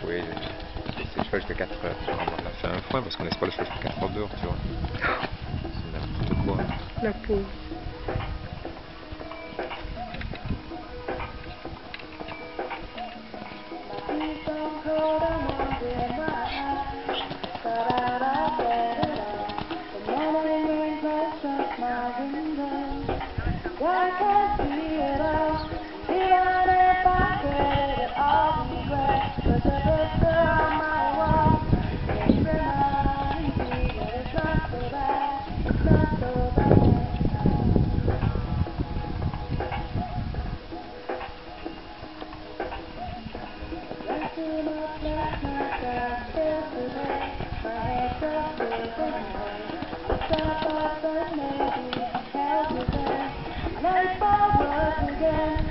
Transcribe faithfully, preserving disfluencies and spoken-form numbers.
Oui, j'ai laissé le choix jusqu'à quatre heures. On a fait un point parce qu'on laisse pas le choix jusqu'à quatre heures dehors, tu vois. C'est n'importe quoi. La pauvre. I can't see it all. Even if I could, it'd all be great. But the picture on my wall is reminding me that it's not so bad. It's not so bad. Drank too much last night, got scared today. My head just feels anyway. Wish I thought that maybe I held you there. Late forward again.